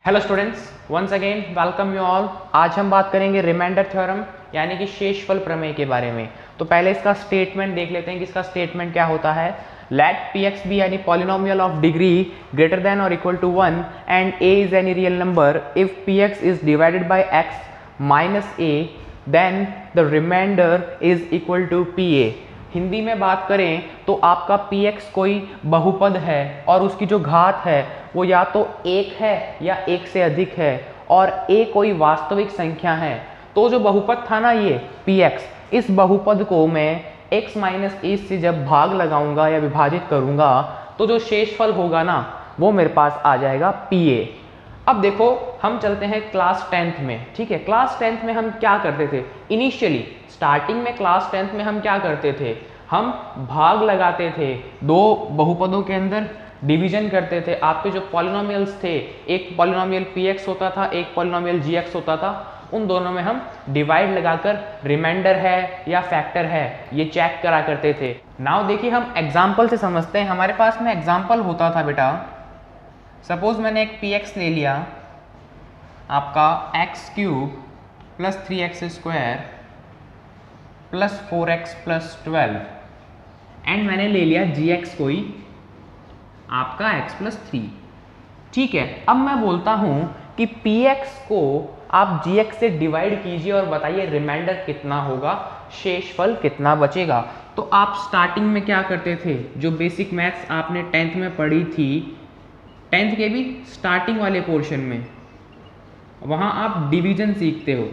Hello students, once again welcome you all. आज हम बात करेंगे रिमाइंडर थ्योरम यानी कि शेषफल प्रमेय के बारे में। तो पहले इसका स्टेटमेंट देख लेते हैं कि इसका स्टेटमेंट क्या होता है। Let P X be any polynomial of degree greater than और equal to 1 and A is any real number if P X is divided by X minus A then the remainder is equal to P A. Hindi में बात करें तो आपका px कोई बहुपद है और उसकी जो घात है वो या तो 1 है या 1 से अधिक है और a कोई वास्तविक संख्या है। तो जो बहुपद था ना ये px, इस बहुपद को मैं x माइनस ए से जब भाग लगाऊंगा या विभाजित करूंगा तो जो शेषफल होगा ना वो मेरे पास आ जाएगा pa। अब देखो हम चलते हैं क्लास 10th में। ठीक है, क्लास 10th में हम क्या करते थे? इनिशियली स्टार्टिंग में क्लास 10th में हम क्या करते थे? हम भाग लगाते थे, दो बहुपदों के अंदर डिवीजन करते थे। आपके जो पॉलिनोमियल्स थे, एक पॉलिनोमियल px होता था, एक पॉलिनोमियल gx होता था, उन दोनों में हम डिवाइड लगाकर रिमाइंडर है या फैक्टर है ये चेक करा करते थे। नाउ देखिए हम एग्जाम्पल से समझते हैं। हमारे पास में एग्जाम्पल होता था बेटा, सपोज मैंने एक px ले लिया आपका X cube plus 3x square plus 4x plus 12 and मैंने ले लिया gx कोई आपका x प्लस 3। ठीक है, अब मैं बोलता हूं कि px को आप gx से डिवाइड कीजिए और बताइए रिमाइंडर कितना होगा, शेषफल कितना बचेगा। तो आप स्टार्टिंग में क्या करते थे? जो बेसिक मैथ्स आपने 10th में पढ़ी थी, 10th के भी स्टार्टिंग वाले पोर्शन में, वहां आप डिवीजन सीखते हो।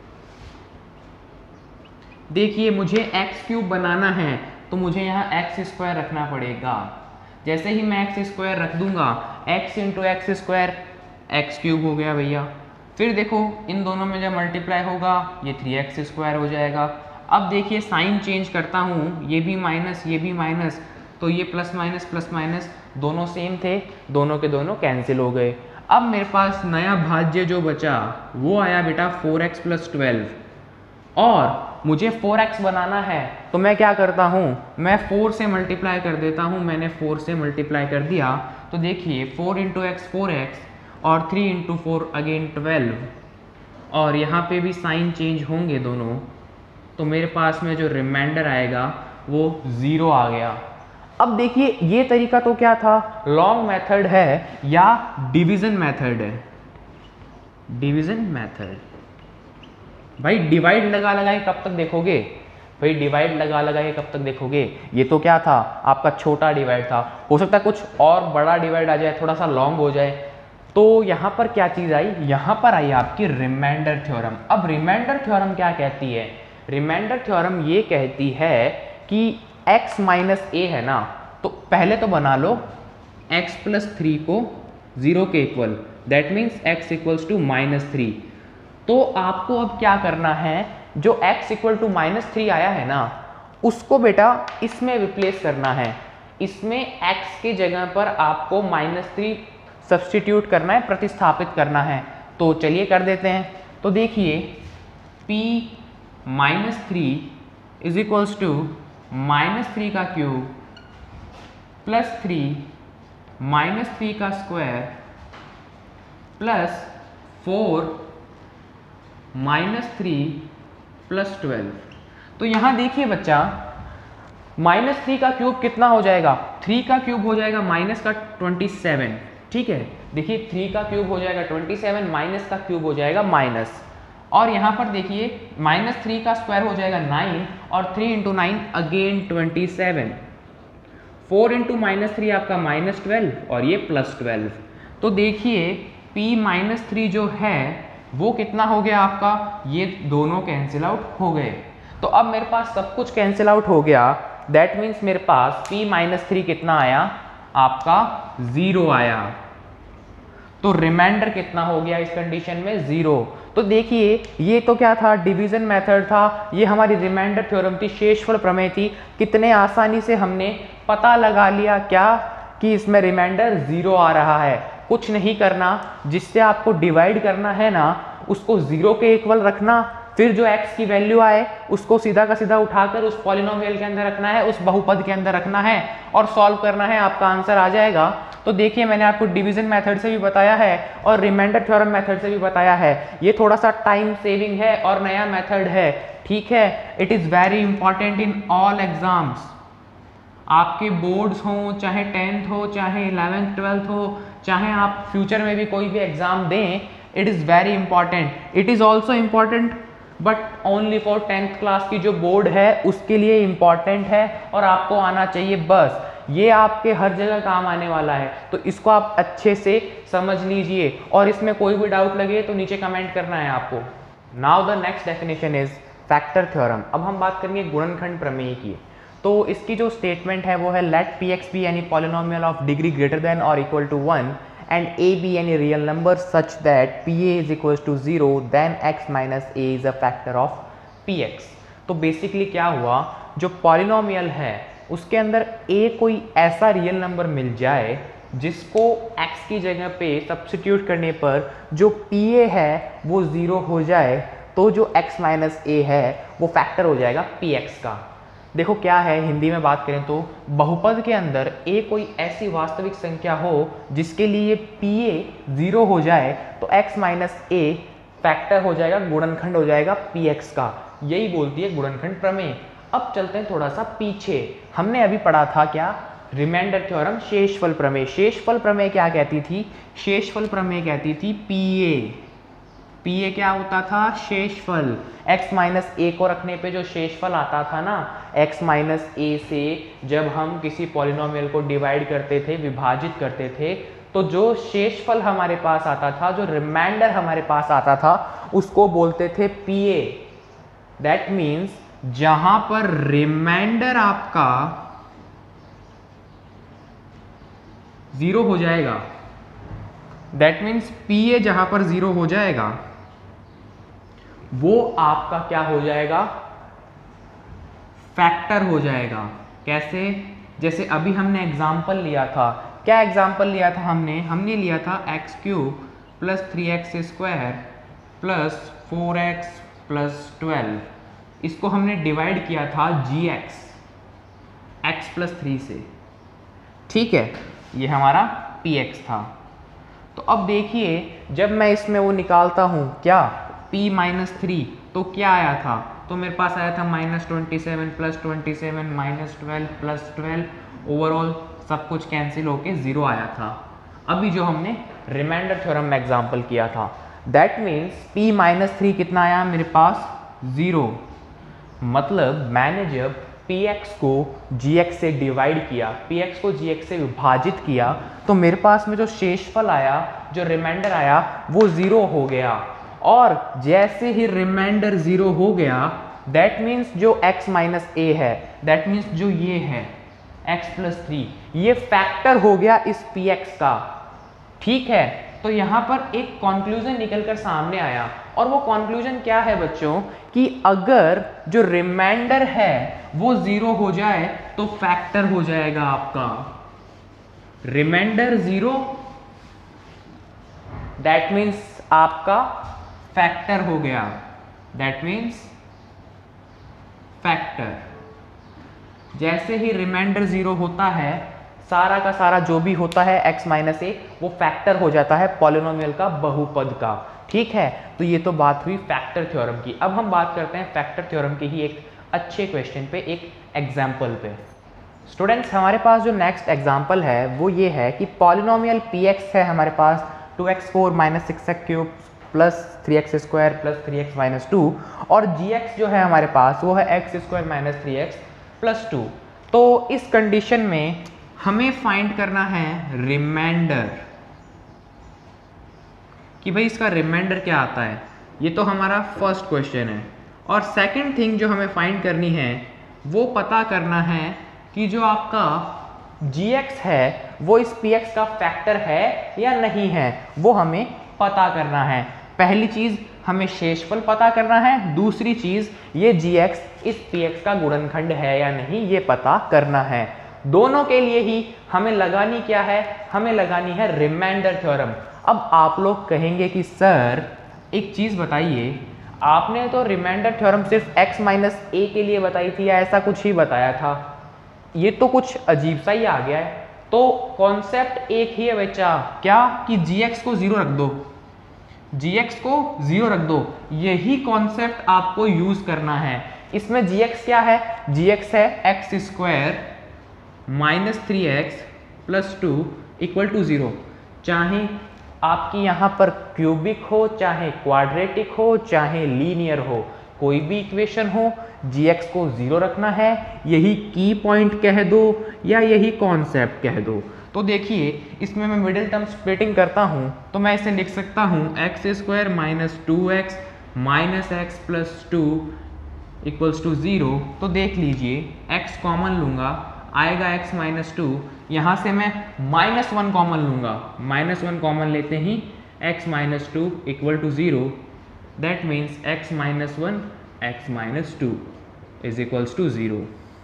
देखिए मुझे एक्स क्यूब बनाना है तो मुझे यहाँ एक्स स्क्वायर रखना पड़ेगा। जैसे ही मैं एक्स स्क्वायर रख दूंगा, X into X square X cube हो गया भैया। फिर देखो इन दोनों में जब मल्टीप्लाई होगा ये 3x स्क्वायर हो जाएगा। अब देखिए साइन चेंज करता हूँ, ये भी माइनस ये भी माइनस, तो ये प्लस माइनस दोनों सेम थे, दोनों के दोनों कैंसिल हो गए। अब मेरे पास नया भाज्य जो बचा वो आया बेटा 4x प्लस 12 और मुझे 4x बनाना है तो मैं क्या करता हूँ, मैं 4 से मल्टीप्लाई कर देता हूँ। मैंने 4 से मल्टीप्लाई कर दिया तो देखिए 4 इंटू एक्स 4x और 3 इंटू 4 अगेन 12 और यहाँ पे भी साइन चेंज होंगे दोनों, तो मेरे पास में जो रिमाइंडर आएगा वो 0 आ गया। अब देखिए ये तरीका तो क्या था, लॉन्ग मेथड है या डिवीजन मेथड है? Division method. भाई डिवाइड लगा लगा के कब तक देखोगे? भाई डिवाइड लगा लगा के कब तक देखोगे? ये तो क्या था, आपका छोटा डिवाइड था। हो सकता है कुछ और बड़ा डिवाइड आ जाए, थोड़ा सा लॉन्ग हो जाए। तो यहाँ पर क्या चीज़ आई? यहाँ पर आई आपकी रिमाइंडर थ्योरम। अब रिमाइंडर थ्योरम क्या कहती है? रिमाइंडर थ्योरम ये कहती है कि x माइनस ए है ना, तो पहले तो बना लो x प्लस 3 को 0 के equal, that means x equals to -3। तो आपको अब क्या करना है, जो x इक्वल टू -3 आया है ना उसको बेटा इसमें रिप्लेस करना है। इसमें x की जगह पर आपको -3 सब्सटीट्यूट करना है, प्रतिस्थापित करना है। तो चलिए कर देते हैं। तो देखिए p -3 इज इक्वल्स टू -3 का क्यूब प्लस 3 -3 का स्क्वायर प्लस 4 -3 प्लस 12। तो यहाँ देखिए बच्चा -3 का क्यूब कितना हो जाएगा? 3 का क्यूब हो जाएगा माइनस का 27। ठीक है, देखिए 3 का क्यूब हो जाएगा 27, माइनस का क्यूब हो जाएगा माइनस, और यहाँ पर देखिए -3 का स्क्वायर हो जाएगा 9 और 3 इंटू 9 अगेन 27। 4 इंटू -3 आपका -12 और ये +12। तो देखिए p -3 जो है वो कितना हो गया आपका? ये दोनों कैंसिल आउट हो गए। तो अब मेरे पास सब कुछ कैंसिल आउट हो गया, दैट मीन्स मेरे पास p -3 कितना आया आपका? 0 आया। तो रिमाइंडर कितना हो गया इस कंडीशन में? 0। तो देखिए ये तो क्या था, डिवीजन मेथड था, ये हमारी रिमाइंडर थ्योरम थी, शेषफल प्रमेय थी। कितने आसानी से हमने पता लगा लिया क्या कि इसमें रिमाइंडर 0 आ रहा है। कुछ नहीं करना, जिससे आपको डिवाइड करना है ना उसको 0 के इक्वल रखना, फिर जो x की वैल्यू आए उसको सीधा का सीधा उठाकर उस पॉलिनोमियल के अंदर रखना है, उस बहुपद के अंदर रखना है और सॉल्व करना है, आपका आंसर आ जाएगा। तो देखिए मैंने आपको डिवीजन मेथड से भी बताया है और रिमाइंडर थ्योरम मेथड से भी बताया है। ये थोड़ा सा टाइम सेविंग है और नया मेथड है, ठीक है। It is very important in all exams, आपके बोर्ड्स हों, चाहे 10th हो, चाहे 11th 12th हो, चाहे आप फ्यूचर में भी कोई भी एग्जाम दें, it is very important. It is also important but only for 10th class की जो बोर्ड है उसके लिए इम्पॉर्टेंट है और आपको आना चाहिए बस। ये आपके हर जगह काम आने वाला है, तो इसको आप अच्छे से समझ लीजिए और इसमें कोई भी डाउट लगे तो नीचे कमेंट करना है आपको। Now the next definition is factor theorem. अब हम बात करेंगे गुणनखंड प्रमेय की। तो इसकी जो स्टेटमेंट है वो है let P X be any polynomial of degree greater than और equal to 1 and a be any real number such that pa is equals to 0 then x minus a is a factor of px। तो basically क्या हुआ, जो polynomial है उसके अंदर a कोई ऐसा रियल नंबर मिल जाए जिसको x की जगह पे सब्स्टिट्यूट करने पर जो pa है वो 0 हो जाए, तो जो x माइनस a है वो फैक्टर हो जाएगा px का। देखो क्या है, हिंदी में बात करें तो बहुपद के अंदर a कोई ऐसी वास्तविक संख्या हो जिसके लिए pa 0 हो जाए तो x माइनस a फैक्टर हो जाएगा, गुणनखंड हो जाएगा px का। यही बोलती है गुणनखंड प्रमेय। अब चलते हैं थोड़ा सा पीछे। हमने अभी पढ़ा था क्या, रिमाइंडर थ्योरम, शेषफल प्रमेय। शेषफल प्रमेय क्या कहती थी, शेषफल प्रमेय कहती थी pa क्या होता था, शेषफल। x माइनस a को रखने पे जो शेषफल आता था ना, x माइनस a से जब हम किसी पॉलिनोमियल को डिवाइड करते थे, विभाजित करते थे, तो जो शेषफल हमारे पास आता था, जो रिमाइंडर हमारे पास आता था, उसको बोलते थे pa। दैट मीन्स जहां पर रिमाइंडर आपका 0 हो जाएगा, दैट मीन्स pa जहां पर 0 हो जाएगा वो आपका क्या हो जाएगा, फैक्टर हो जाएगा। कैसे, जैसे अभी हमने एग्जाम्पल लिया था, क्या एग्जाम्पल लिया था हमने लिया था X cube plus 3x square plus 4x plus 12। इसको हमने डिवाइड किया था gx x प्लस 3 से, ठीक है, ये हमारा px था। तो अब देखिए जब मैं इसमें वो निकालता हूँ क्या, p माइनस 3, तो क्या आया था, तो मेरे पास आया था -27 प्लस 27 माइनस 12 प्लस 12, ओवरऑल सब कुछ कैंसिल होके 0 आया था। अभी जो हमने रिमाइंडर थ्योरम में एग्जाम्पल किया था, दैट मीन्स p माइनस 3 कितना आया मेरे पास, 0। मतलब मैंने जब px को gx से डिवाइड किया, px को gx से विभाजित किया, तो मेरे पास में जो शेषफल आया, जो रिमाइंडर आया, वो 0 हो गया। और जैसे ही रिमाइंडर 0 हो गया, दैट मीन्स जो x माइनस a है, दैट मीन्स जो ये है x प्लस 3, ये फैक्टर हो गया इस px का, ठीक है। तो यहाँ पर एक कंक्लूजन निकलकर सामने आया, और वो कंक्लूजन क्या है बच्चों, कि अगर जो रिमाइंडर है वो 0 हो जाए तो फैक्टर हो जाएगा आपका रिमाइंडर 0, दैट मीन्स आपका फैक्टर हो गया, दैट मीन्स फैक्टर। जैसे ही रिमाइंडर 0 होता है, सारा का सारा जो भी होता है x माइनस a वो फैक्टर हो जाता है पॉलिनोमियल का, बहुपद का, ठीक है। तो ये तो बात हुई फैक्टर थ्योरम की। अब हम बात करते हैं फैक्टर थ्योरम के ही एक अच्छे क्वेश्चन पे, एक एग्जाम्पल पे। स्टूडेंट्स हमारे पास जो नेक्स्ट एग्जाम्पल है वो ये है कि पॉलिनोमियल px है हमारे पास 2x4 minus 6x cube plus 3x square plus 3x minus 2, और gx जो है हमारे पास वो है x square minus 3x plus 2। तो इस कंडीशन में हमें फाइंड करना है रिमाइंडर, कि भाई इसका रिमाइंडर क्या आता है। ये तो हमारा फर्स्ट क्वेश्चन है। और सेकंड थिंग जो हमें फाइंड करनी है वो पता करना है कि जो आपका gx है वो इस px का फैक्टर है या नहीं है, वो हमें पता करना है। पहली चीज हमें शेषफल पता करना है, दूसरी चीज ये gx इस px का गुणनखंड है या नहीं ये पता करना है। दोनों के लिए ही हमें लगानी क्या है, हमें लगानी है रिमाइंडर थ्योरम। अब आप लोग कहेंगे कि सर एक चीज बताइए, आपने तो रिमाइंडर थ्योरम सिर्फ x माइनस a के लिए बताई थी या ऐसा कुछ ही बताया था, ये तो कुछ अजीब सा ही आ गया है। तो कॉन्सेप्ट एक ही है बच्चा, क्या कि gx को 0 रख दो, gx को 0 रख दो, यही कॉन्सेप्ट आपको यूज करना है। इसमें gx क्या है, gx है x square minus 3x plus 2 equal to 0। चाहे आपकी यहाँ पर क्यूबिक हो, चाहे क्वाड्रेटिक हो, चाहे लीनियर हो, कोई भी इक्वेशन हो, gx को 0 रखना है, यही की पॉइंट कह दो या यही कॉन्सेप्ट कह दो। तो देखिए इसमें मैं मिडिल टर्म स्प्लिटिंग करता हूँ तो मैं इसे लिख सकता हूँ x square minus 2x minus x plus 2 equals to 0। तो देख लीजिए x कॉमन लूँगा, आएगा x माइनस 2, यहाँ से मैं माइनस 1 कॉमन लूँगा, माइनस 1 कॉमन लेते ही x minus 2 equal to 0, that means x minus 1 x minus 2 is equals to 0।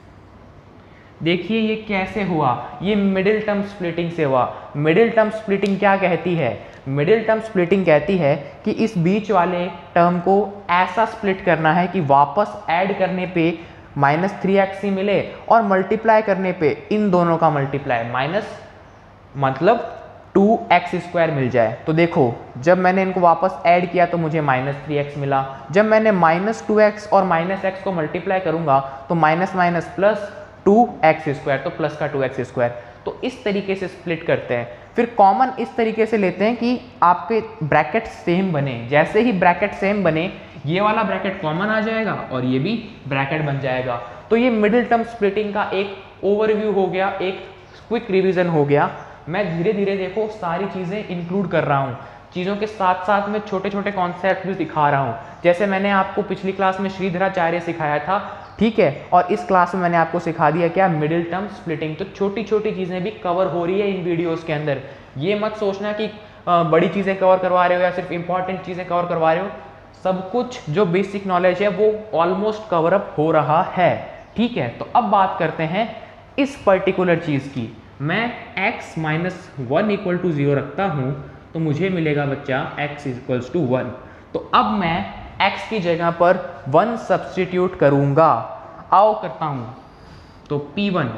देखिए ये कैसे हुआ, ये मिडिल टर्म स्प्लिटिंग से हुआ। मिडिल टर्म स्प्लिटिंग क्या कहती है, मिडिल टर्म स्प्लिटिंग कहती है कि इस बीच वाले टर्म को ऐसा स्प्लिट करना है कि वापस ऐड करने पे माइनस 3x ही मिले और मल्टीप्लाई करने पे इन दोनों का मल्टीप्लाई माइनस मतलब 2x स्क्वायर मिल जाए। तो देखो जब मैंने इनको वापस ऐड किया तो मुझे माइनस 3x मिला, जब मैंने माइनस 2x और माइनस x को मल्टीप्लाई करूंगा तो minus minus plus 2x square, तो प्लस का 2x स्क्वायर। तो इस तरीके से स्प्लिट करते हैं। फिर कॉमन इस तरीके से लेते हैं कि आपके ब्रैकेट सेम बने, जैसे ही ब्रैकेट सेम बने ये वाला ब्रैकेट कॉमन आ जाएगा और ये भी ब्रैकेट बन जाएगा। तो ये मिडिल टर्म स्प्लिटिंग का एक ओवरव्यू हो गया, एक क्विक रिवीजन हो गया। मैं धीरे धीरे देखो सारी चीज़ें इंक्लूड कर रहा हूँ, चीज़ों के साथ साथ में छोटे छोटे कॉन्सेप्ट भी दिखा रहा हूँ। जैसे मैंने आपको पिछली क्लास में श्रीधराचार्य सिखाया था, ठीक है, और इस क्लास में मैंने आपको सिखा दिया क्या, मिडिल टर्म स्प्लिटिंग। तो छोटी छोटी चीज़ें भी कवर हो रही है इन वीडियोस के अंदर। ये मत सोचना कि बड़ी चीज़ें कवर करवा रहे हो या सिर्फ इंपॉर्टेंट चीज़ें कवर करवा रहे हो, सब कुछ जो बेसिक नॉलेज है वो ऑलमोस्ट कवर अप हो रहा है, ठीक है। तो अब बात करते हैं इस पर्टिकुलर चीज़ की। मैं x माइनस 1 इक्वल टू 0 रखता हूँ तो मुझे मिलेगा बच्चा x इक्वल्स टू 1। तो अब मैं x की जगह पर 1 सब्सटीट्यूट करूंगा। आओ करता हूँ। तो p1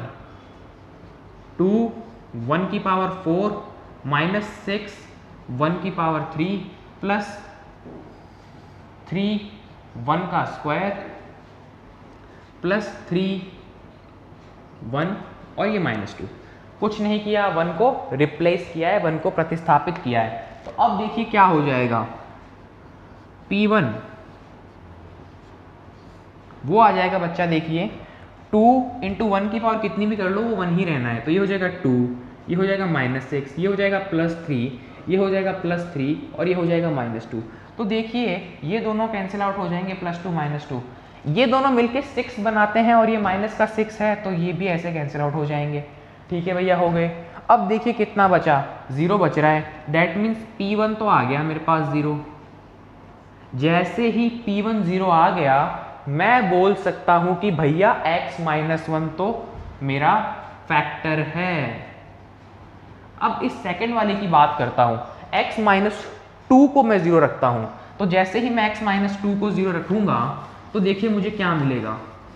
2 1 की पावर 4 माइनस 6 1 की पावर 3 प्लस 3 1 का स्क्वायर प्लस 3 1 और ये माइनस 2। कुछ नहीं किया, 1 को रिप्लेस किया है, 1 को प्रतिस्थापित किया है। तो अब देखिए क्या हो जाएगा, P1 वो आ जाएगा बच्चा, देखिए 2 इंटू 1 की पावर कितनी भी कर लो वो 1 ही रहना है। तो ये हो जाएगा 2, ये हो जाएगा माइनस 6, ये हो जाएगा प्लस 3, ये हो जाएगा प्लस 3 और ये हो जाएगा माइनस 2। तो देखिए ये दोनों कैंसिल आउट हो जाएंगे, प्लस 2 माइनस 2, ये दोनों मिलके 6 बनाते हैं और ये माइनस का 6 है तो ये भी ऐसे कैंसिल आउट हो जाएंगे। ठीक है भैया, हो गए। अब देखिए कितना बचा, 0 बच रहा है, दैट मीन्स P1 तो आ गया मेरे पास 0। जैसे ही P1 0 आ गया मैं बोल सकता हूं कि भैया x माइनस 1 तो मेरा फैक्टर है। अब इस सेकंड वाले की बात करता हूं, x माइनस 2 को मैं 0 रखता हूं। तो जैसे ही मैं x माइनस 2 को 0 रखूंगा तो देखिए मुझे क्या मिलेगा।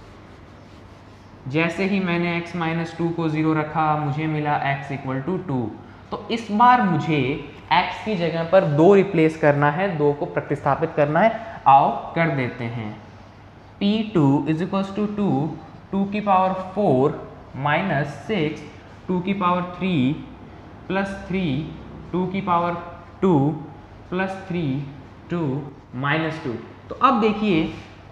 जैसे ही मैंने x माइनस 2 को 0 रखा मुझे मिला x इक्वल टू 2। तो इस बार मुझे x की जगह पर 2 रिप्लेस करना है, 2 को प्रतिस्थापित करना है। आओ कर देते हैं। P2 इज इक्वल्स टू 2 की पावर 4 माइनस 6 2 की पावर 3 प्लस 3 2 की पावर 2 प्लस 3 2 माइनस 2। तो अब देखिए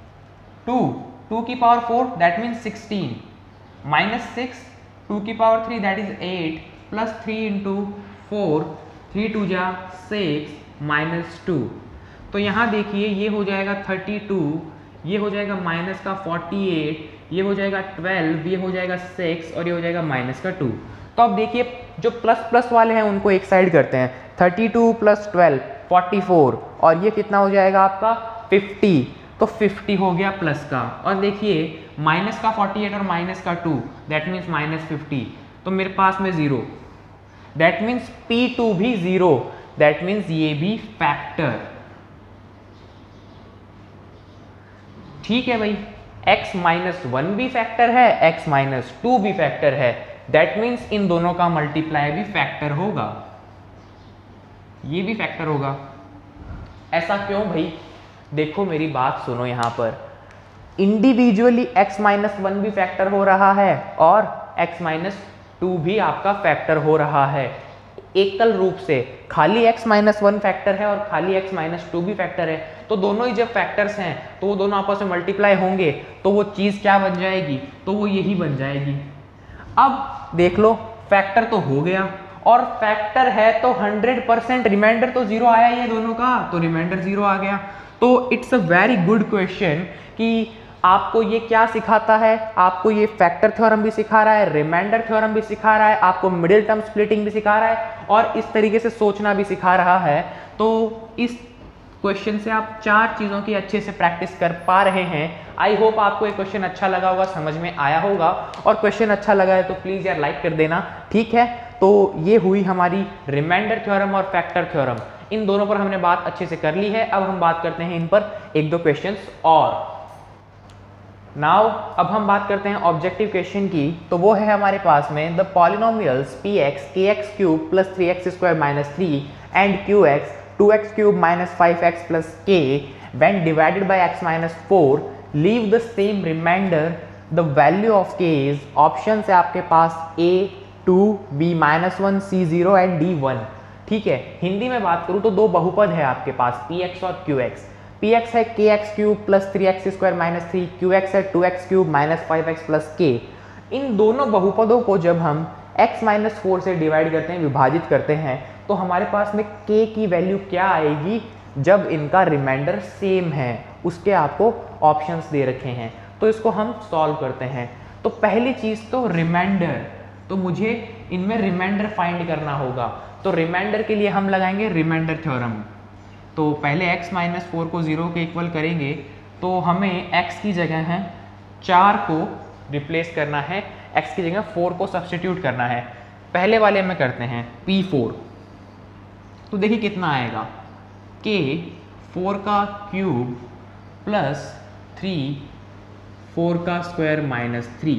2 की पावर 4 दैट मीन्स 16 माइनस 6 2 की power 3 that is 8 plus 3 into 4 3 2 जा 6 माइनस 2। तो यहाँ देखिए ये हो जाएगा 32, ये हो जाएगा माइनस का 48, ये हो जाएगा 12, ये हो जाएगा 6 और ये हो जाएगा माइनस का 2। तो अब देखिए जो प्लस प्लस वाले हैं उनको एक साइड करते हैं। 32 प्लस 12 44 और ये कितना हो जाएगा आपका 50। तो 50 हो गया प्लस का, और देखिए माइनस का 48 और माइनस का 2 दैट मीन्स माइनस 50। तो मेरे पास में 0, दैट मीन्स P2 भी 0, दैट मीन्स ये भी फैक्टर। ठीक है भाई, x माइनस 1 भी फैक्टर है, x माइनस 2 भी फैक्टर है, दैट मीन्स इन दोनों का मल्टीप्लाई भी फैक्टर होगा, ये भी फैक्टर होगा। ऐसा क्यों भाई? देखो मेरी बात सुनो, यहाँ पर इंडिविजुअली x माइनस 1 भी फैक्टर हो रहा है और x माइनस 2 भी आपका फैक्टर हो रहा है। एकल रूप से खाली x माइनस 1 फैक्टर है और खाली x माइनस 2 भी फैक्टर है, तो दोनों ही जब फैक्टर्स हैं तो वो दोनों आपस में मल्टीप्लाई होंगे तो वो चीज़ क्या बन जाएगी? तो वो यही बन जाएगी। अब देख लो, फैक्टर तो हो गया और फैक्टर है तो 100% रिमाइंडर तो जीरो आया ही है दोनों का, तो रिमाइंडर जीरो आ गया। तो it's a very good question कि आपको ये क्या सिखाता है, आपको ये फैक्टर थ्योरम भी सिखा रहा है, रिमाइंडर थ्योरम भी सिखा रहा है, आपको मिडिल टर्म स्प्लिटिंग भी सिखा रहा है और इस तरीके से सोचना भी सिखा रहा है। तो इस क्वेश्चन से आप 4 चीज़ों की अच्छे से प्रैक्टिस कर पा रहे हैं। आई होप आपको ये क्वेश्चन अच्छा लगा होगा, समझ में आया होगा, और क्वेश्चन अच्छा लगा है तो प्लीज़ यार लाइक कर देना, ठीक है। तो ये हुई हमारी रिमाइंडर थ्योरम और फैक्टर थ्योरम, इन दोनों पर हमने बात अच्छे से कर ली है। अब हम बात करते हैं इन पर 1-2 क्वेश्चंस और। नाउ अब हम बात करते हैं ऑब्जेक्टिव क्वेश्चन की, तो वो है हमारे पास में the polynomials px kx cube plus 3x square minus 3 and qx 2x cube minus 5x plus k when divided by x minus 4 leave the same remainder, the value of k is, option है आपके पास a 2 b minus 1 c 0 and d 1। ठीक है, हिंदी में बात करूँ तो दो बहुपद है आपके पास px और qx। px है kx cube plus 3x square minus 3, qx है 2x cube minus 5x plus k। इन दोनों बहुपदों को जब हम x माइनस 4 से डिवाइड करते हैं, विभाजित करते हैं, तो हमारे पास में k की वैल्यू क्या आएगी जब इनका रिमाइंडर सेम है, उसके आपको ऑप्शंस दे रखे हैं। तो इसको हम सॉल्व करते हैं। तो पहली चीज़ तो रिमाइंडर, तो मुझे इनमें रिमाइंडर फाइंड करना होगा। तो रिमाइंडर के लिए हम लगाएंगे रिमाइंडर थ्योरम। तो पहले x माइनस 4 को 0 के इक्वल करेंगे, तो हमें x की जगह है 4 को रिप्लेस करना है, x की जगह 4 को सब्स्टिट्यूट करना है। पहले वाले में करते हैं p4, तो देखिए कितना आएगा, k 4 का क्यूब प्लस 3 4 का स्क्वायर माइनस 3।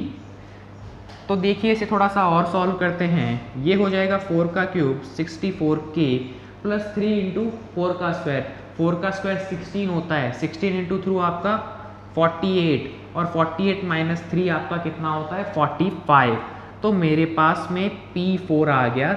तो देखिए इसे थोड़ा सा और सॉल्व करते हैं। ये हो जाएगा 4 का क्यूब 64k प्लस 3 इंटू 4 का स्क्वायर, 4 का स्क्वायर 16 होता है, 16 इंटू थ्रू आपका 48 और 48 माइनस 3 आपका कितना होता है 45। तो मेरे पास में P4 आ गया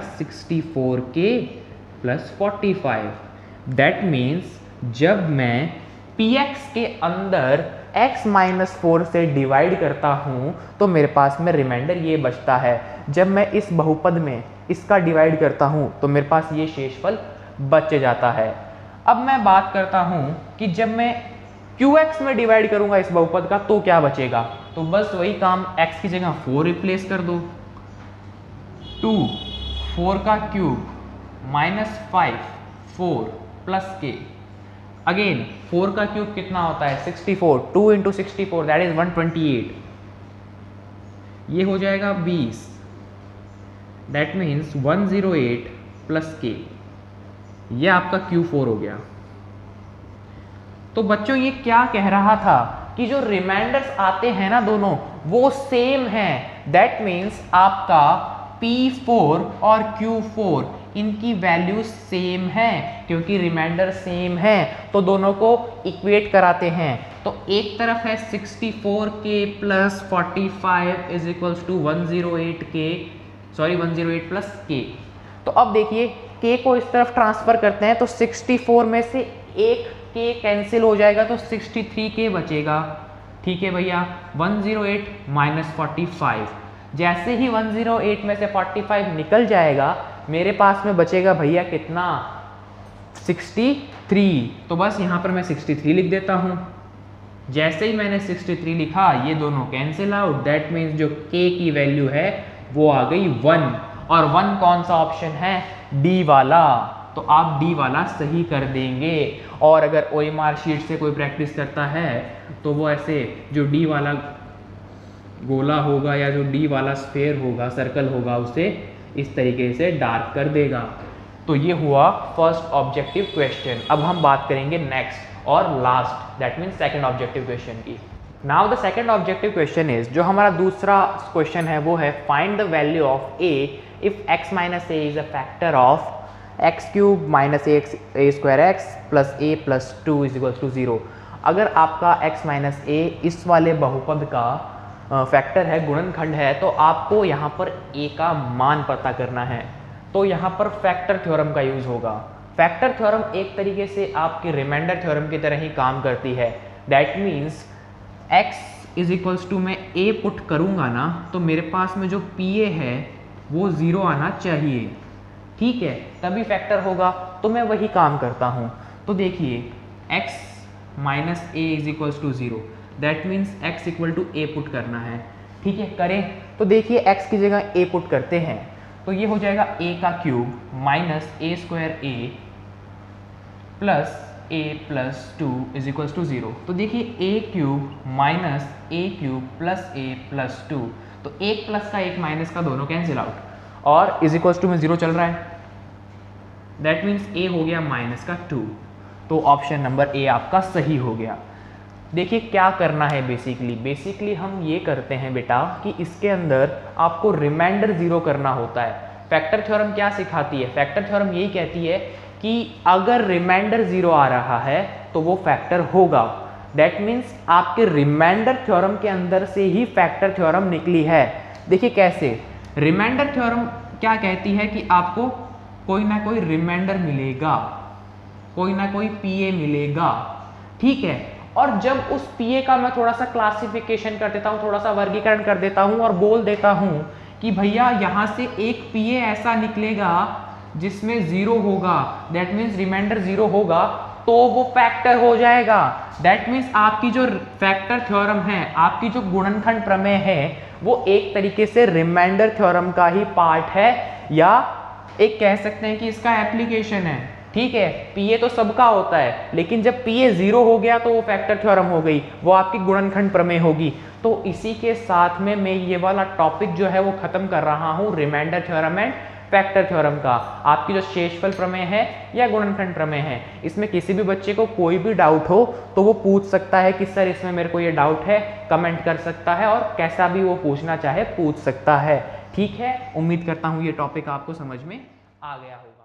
64k प्लस 45। दैट मीन्स जब मैं Px के अंदर x माइनस 4 से डिवाइड करता हूँ तो मेरे पास में रिमाइंडर ये बचता है। जब मैं इस बहुपद में इसका डिवाइड करता हूँ तो मेरे पास ये शेषफल बच जाता है। अब मैं बात करता हूँ कि जब मैं qx में डिवाइड करूँगा इस बहुपद का तो क्या बचेगा, तो बस वही काम, x की जगह 4 रिप्लेस कर दो, 2 4 का cube minus 5 4 plus k, again 4 का क्यूब कितना होता है 64, 2 इंटू 64 दैट इज 128, ये हो जाएगा 20, दैट मीन्स 108 प्लस k, ये आपका Q4 हो गया। तो बच्चों ये क्या कह रहा था कि जो रिमाइंडर्स आते हैं ना दोनों वो सेम हैं। दैट मीन्स आपका P4 और Q4 इनकी वैल्यू सेम है, क्योंकि रिमाइंडर सेम है तो दोनों को इक्वेट कराते हैं। तो एक तरफ है 64k plus 45 is equals to 108 plus k। तो अब देखिए k को इस तरफ ट्रांसफर करते हैं तो 64 में से एक k कैंसिल हो जाएगा तो 63k बचेगा। ठीक है भैया, 108 माइनस 45, जैसे ही 108 में से 45 निकल जाएगा मेरे पास में बचेगा भैया कितना 63। तो बस यहाँ पर मैं 63 लिख देता हूँ। जैसे ही मैंने 63 लिखा ये दोनों कैंसिल आउट, दैट मीन्स जो k की वैल्यू है वो आ गई 1, और 1 कौन सा ऑप्शन है D वाला, तो आप D वाला सही कर देंगे। और अगर OMR शीट से कोई प्रैक्टिस करता है तो वो ऐसे जो D वाला गोला होगा या जो D वाला स्फेयर होगा, सर्कल होगा, उसे इस तरीके से डार्क कर देगा। तो ये हुआ फर्स्ट ऑब्जेक्टिव क्वेश्चन। अब हम बात करेंगे नेक्स्ट और last, that means second objective question की। Now the second objective question is, जो हमारा दूसरा क्वेश्चन है वो है find the value of a if x minus a is a factor of x cube minus a square x plus a plus 2 is equal to 0। अगर आपका x minus ए इस वाले बहुपद का फैक्टर है, गुणनखंड है, तो आपको यहाँ पर a का मान पता करना है। तो यहाँ पर फैक्टर थ्योरम का यूज होगा। फैक्टर थ्योरम एक तरीके से आपके रिमाइंडर थ्योरम की तरह ही काम करती है। That means x is equals to मैं a पुट करूँगा ना, तो मेरे पास में जो PA है वो 0 आना चाहिए, ठीक है, तभी फैक्टर होगा। तो मैं वही काम करता हूँ। तो देखिए x minus a is equals to 0, that means x equal to a put करना है, ठीक है, करें। तो देखिए x की जगह a पुट करते हैं, तो ये हो जाएगा a का cube minus a square a plus a plus 2 is equals to 0। तो देखिए a cube minus a cube plus a plus 2, तो एक प्लस का एक माइनस का दोनों कैंसिल आउट, और इज इक्वल्स टू में 0 चल रहा है, दैट मीन्स a हो गया माइनस का 2। तो ऑप्शन नंबर a आपका सही हो गया। देखिए क्या करना है बेसिकली हम ये करते हैं बेटा कि इसके अंदर आपको रिमाइंडर 0 करना होता है। फैक्टर थ्योरम क्या सिखाती है? फैक्टर थ्योरम यही कहती है कि अगर रिमाइंडर 0 आ रहा है तो वो फैक्टर होगा। दैट मीन्स आपके रिमाइंडर थ्योरम के अंदर से ही फैक्टर थ्योरम निकली है। देखिए कैसे, रिमाइंडर थ्योरम क्या कहती है कि आपको कोई ना कोई रिमाइंडर मिलेगा, कोई ना कोई PA मिलेगा, ठीक है। और जब उस PA का मैं थोड़ा सा क्लासिफिकेशन कर देता हूँ, थोड़ा सा वर्गीकरण कर देता हूँ और बोल देता हूँ कि भैया यहाँ से एक PA ऐसा निकलेगा जिसमें 0 होगा, दैट मीन्स रिमाइंडर 0 होगा, तो वो फैक्टर हो जाएगा। दैट मीन्स आपकी जो फैक्टर थ्योरम है, आपकी जो गुणनखंड प्रमेय है, वो एक तरीके से रिमाइंडर थ्योरम का ही पार्ट है, या एक कह सकते हैं कि इसका एप्लीकेशन है, ठीक है। PA तो सबका होता है, लेकिन जब PA 0 हो गया तो वो फैक्टर थ्योरम हो गई, वो आपकी गुणनखंड प्रमेय होगी। तो इसी के साथ में मैं ये वाला टॉपिक जो है वो खत्म कर रहा हूँ, remainder theorem and factor theorem का। आपकी जो शेषफल प्रमेय है या गुणनखंड प्रमेय है, इसमें किसी भी बच्चे को कोई भी डाउट हो तो वो पूछ सकता है कि सर इसमें मेरे को ये डाउट है, कमेंट कर सकता है, और कैसा भी वो पूछना चाहे पूछ सकता है, ठीक है। उम्मीद करता हूँ ये टॉपिक आपको समझ में आ गया होगा।